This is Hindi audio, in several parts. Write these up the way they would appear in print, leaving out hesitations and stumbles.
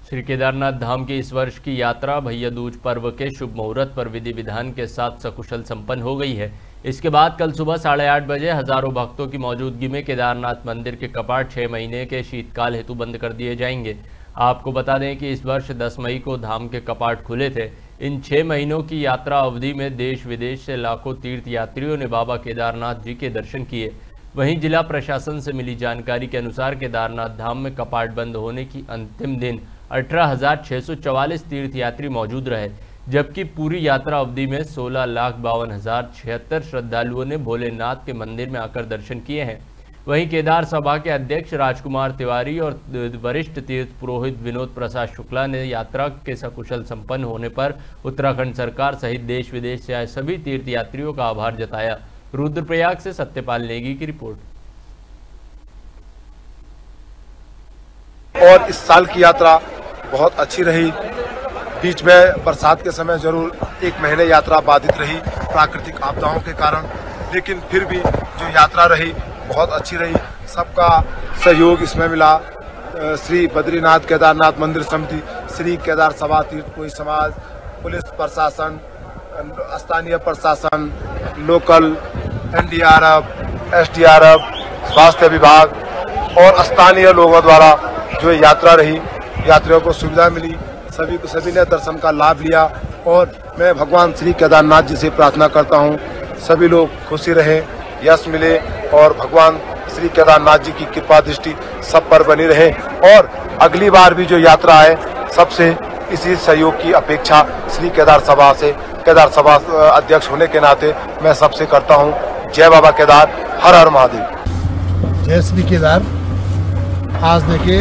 श्री केदारनाथ धाम की इस वर्ष की यात्रा भैया दूज पर्व के शुभ मुहूर्त पर विधि विधान के साथ सकुशल संपन्न हो गई है। इसके बाद कल सुबह 8:30 बजे हजारों भक्तों की मौजूदगी में केदारनाथ मंदिर के कपाट 6 महीने के शीतकाल हेतु बंद कर दिए जाएंगे। आपको बता दें कि इस वर्ष 10 मई को धाम के कपाट खुले थे। इन 6 महीनों की यात्रा अवधि में देश विदेश से लाखों तीर्थ यात्रियों ने बाबा केदारनाथ जी के दर्शन किए। वहीं जिला प्रशासन से मिली जानकारी के अनुसार केदारनाथ धाम में कपाट बंद होने की अंतिम दिन 18,644 तीर्थयात्री मौजूद रहे, जबकि पूरी यात्रा अवधि में 16,52,076 श्रद्धालुओं ने भोलेनाथ के मंदिर में आकर दर्शन किए हैं। वहीं केदार सभा के अध्यक्ष राजकुमार तिवारी और वरिष्ठ तीर्थ पुरोहित विनोद प्रसाद शुक्ला ने यात्रा के सकुशल संपन्न होने पर उत्तराखंड सरकार सहित देश विदेश से आए सभी तीर्थयात्रियों का आभार जताया। रुद्रप्रयाग से सत्यपाल नेगी की रिपोर्ट। और इस साल की यात्रा बहुत अच्छी रही। बीच में बरसात के समय जरूर 1 महीने यात्रा बाधित रही प्राकृतिक आपदाओं के कारण, लेकिन फिर भी जो यात्रा रही बहुत अच्छी रही। सबका सहयोग इसमें मिला। श्री बद्रीनाथ केदारनाथ मंदिर समिति, श्री केदार सभा तीर्थ कोई समाज, पुलिस प्रशासन, स्थानीय प्रशासन, लोकल NDRF, SDRF, स्वास्थ्य विभाग और स्थानीय लोगों द्वारा जो यात्रा रही, यात्रियों को सुविधा मिली। सभी ने दर्शन का लाभ लिया और मैं भगवान श्री केदारनाथ जी से प्रार्थना करता हूँ सभी लोग खुशी रहे, यश मिले और भगवान श्री केदारनाथ जी की कृपा दृष्टि सब पर बनी रहे। और अगली बार भी जो यात्रा है सबसे इसी सहयोग की अपेक्षा श्री केदार सभा से, केदार सभा अध्यक्ष होने के नाते मैं सबसे करता हूँ। जय बाबा केदार, हर हर महादेव। जय श्री केदार। आज देखिए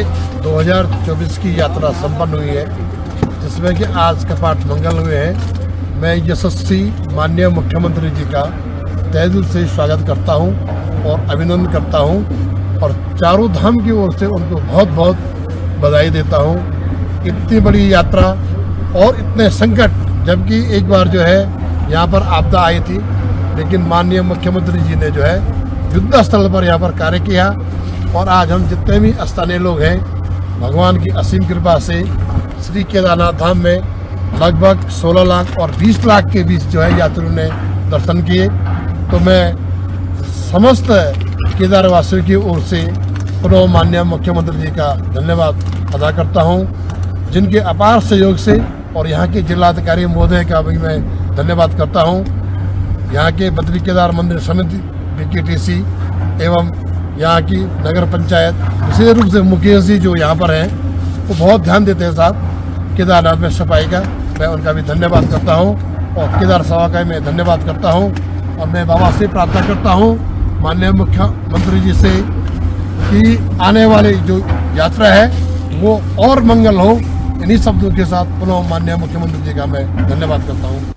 2024 की यात्रा संपन्न हुई है, जिसमें कि आज कपाट मंगल हुए हैं। मैं यशस्वी माननीय मुख्यमंत्री जी का तहे दिल से स्वागत करता हूं और अभिनंदन करता हूं और चारों धाम की ओर से उनको बहुत बहुत बधाई देता हूं। इतनी बड़ी यात्रा और इतने संकट, जबकि एक बार जो है यहाँ पर आपदा आई थी, लेकिन माननीय मुख्यमंत्री जी ने जो है युद्ध स्थल पर यहाँ पर कार्य किया और आज हम जितने भी स्थानीय लोग हैं, भगवान की असीम कृपा से श्री केदारनाथ धाम में लगभग 16 लाख और 20 लाख के बीच जो है यात्रियों ने दर्शन किए। तो मैं समस्त केदारवासियों की ओर से पुनः माननीय मुख्यमंत्री जी का धन्यवाद अदा करता हूं, जिनके अपार सहयोग से, और यहाँ के जिलाधिकारी महोदय का भी मैं धन्यवाद करता हूं। यहाँ के बद्री केदार मंदिर समिति BKTC एवं यहाँ की नगर पंचायत, विशेष रूप से मुकेश जी जो यहाँ पर हैं, वो बहुत ध्यान देते हैं साहब केदारनाथ में सफाई का। मैं उनका भी धन्यवाद करता हूँ और केदार सभा का मैं धन्यवाद करता हूँ। और मैं बाबा से प्रार्थना करता हूँ माननीय मुख्यमंत्री जी से कि आने वाली जो यात्रा है वो और मंगल हो। इन्हीं शब्दों के साथ पुनः माननीय मुख्यमंत्री जी का मैं धन्यवाद करता हूँ।